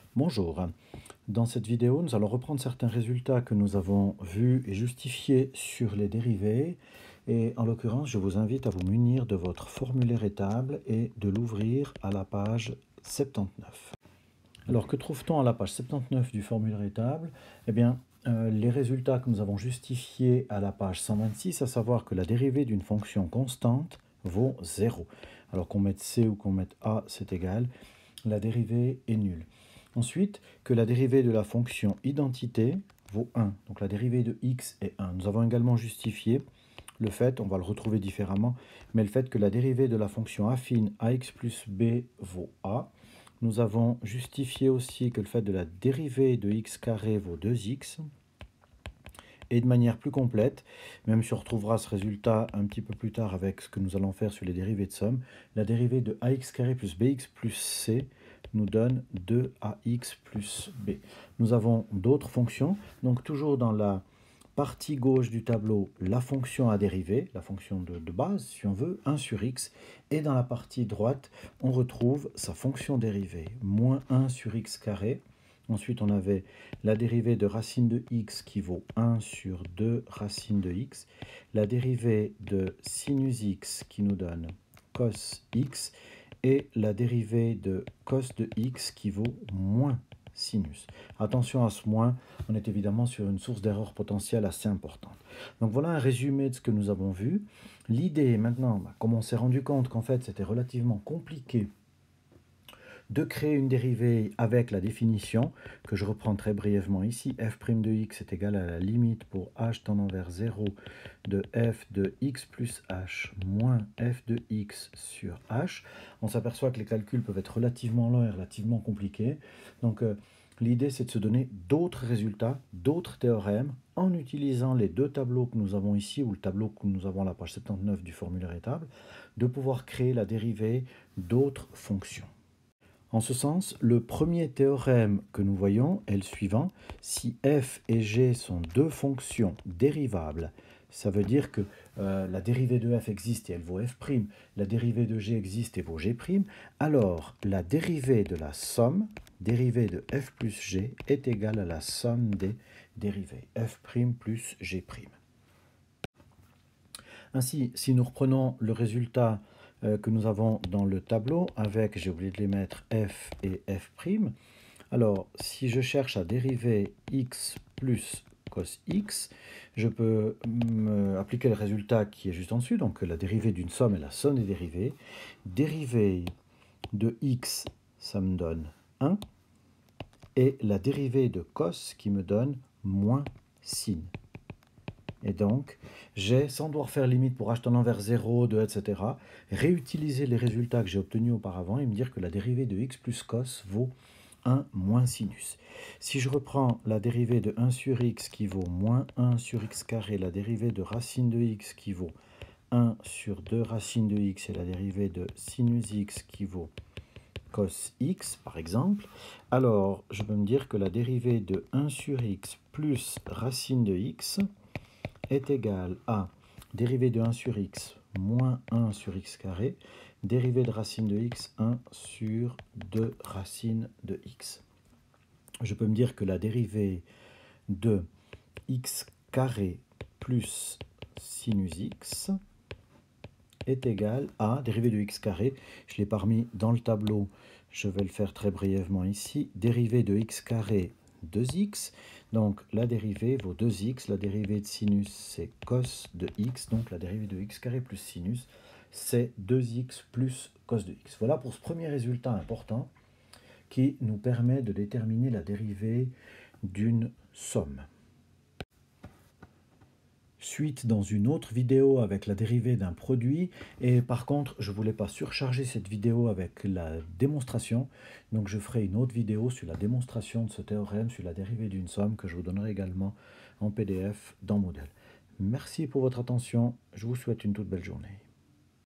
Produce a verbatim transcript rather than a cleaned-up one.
Bonjour. Dans cette vidéo, nous allons reprendre certains résultats que nous avons vus et justifiés sur les dérivés. Et en l'occurrence, je vous invite à vous munir de votre formulaire étable et de l'ouvrir à la page soixante-dix-neuf. Alors, que trouve-t-on à la page soixante-dix-neuf du formulaire étable? Eh bien, euh, les résultats que nous avons justifiés à la page cent vingt-six, à savoir que la dérivée d'une fonction constante vaut zéro. Alors qu'on mette C ou qu'on mette A, c'est égal. La dérivée est nulle. Ensuite, que la dérivée de la fonction identité vaut un. Donc la dérivée de x est un. Nous avons également justifié le fait, on va le retrouver différemment, mais le fait que la dérivée de la fonction affine ax plus b vaut a. Nous avons justifié aussi que le fait de la dérivée de x carré vaut deux x. Et de manière plus complète, même si on retrouvera ce résultat un petit peu plus tard avec ce que nous allons faire sur les dérivées de somme, la dérivée de ax carré plus bx plus c nous donne deux a x plus b. Nous avons d'autres fonctions, donc toujours dans la partie gauche du tableau, la fonction à dériver, la fonction de, de base, si on veut, un sur x, et dans la partie droite, on retrouve sa fonction dérivée, moins un sur x carré. Ensuite, on avait la dérivée de racine de x qui vaut un sur deux racine de x, la dérivée de sinus x qui nous donne cos x, et la dérivée de cos de x qui vaut moins sinus. Attention à ce moins, on est évidemment sur une source d'erreur potentielle assez importante. Donc voilà un résumé de ce que nous avons vu. L'idée maintenant, bah, comme on s'est rendu compte qu'en fait c'était relativement compliqué de créer une dérivée avec la définition, que je reprends très brièvement ici, f' de x est égal à la limite pour h tendant vers zéro de f de x plus h moins f de x sur h. On s'aperçoit que les calculs peuvent être relativement longs et relativement compliqués. Donc euh, l'idée c'est de se donner d'autres résultats, d'autres théorèmes, en utilisant les deux tableaux que nous avons ici, ou le tableau que nous avons à la page soixante-dix-neuf du formulaire étable, de pouvoir créer la dérivée d'autres fonctions. En ce sens, le premier théorème que nous voyons est le suivant. Si f et g sont deux fonctions dérivables, ça veut dire que euh, la dérivée de f existe et elle vaut f', la dérivée de g existe et vaut g', alors la dérivée de la somme, dérivée de f plus g, est égale à la somme des dérivées, f' plus g'. Ainsi, si nous reprenons le résultat que nous avons dans le tableau avec, j'ai oublié de les mettre, f et f'. Alors, si je cherche à dériver x plus cos x, je peux me appliquer le résultat qui est juste en dessus, donc la dérivée d'une somme est la somme des dérivées. Dérivée de x, ça me donne un, et la dérivée de cos qui me donne moins sin. Et donc, j'ai, sans devoir faire limite pour h tendant vers zéro, deux, et cetera, réutiliser les résultats que j'ai obtenus auparavant et me dire que la dérivée de x plus cos vaut un moins sinus. Si je reprends la dérivée de un sur x qui vaut moins un sur x carré, la dérivée de racine de x qui vaut un sur deux racine de x et la dérivée de sinus x qui vaut cos x, par exemple, alors je peux me dire que la dérivée de un sur x plus racine de x est égal à dérivée de un sur x moins un sur x carré, dérivée de racine de x, un sur deux racine de x. Je peux me dire que la dérivée de x carré plus sinus x est égale à, dérivée de x carré, je l'ai pas remis dans le tableau, je vais le faire très brièvement ici, dérivée de x carré deux x, donc la dérivée vaut deux x, la dérivée de sinus c'est cos de x, donc la dérivée de x carré plus sinus c'est deux x plus cos de x. Voilà pour ce premier résultat important qui nous permet de déterminer la dérivée d'une somme. Suite dans une autre vidéo avec la dérivée d'un produit, et par contre je ne voulais pas surcharger cette vidéo avec la démonstration, donc je ferai une autre vidéo sur la démonstration de ce théorème sur la dérivée d'une somme que je vous donnerai également en P D F dans Moodle. Merci pour votre attention, je vous souhaite une toute belle journée.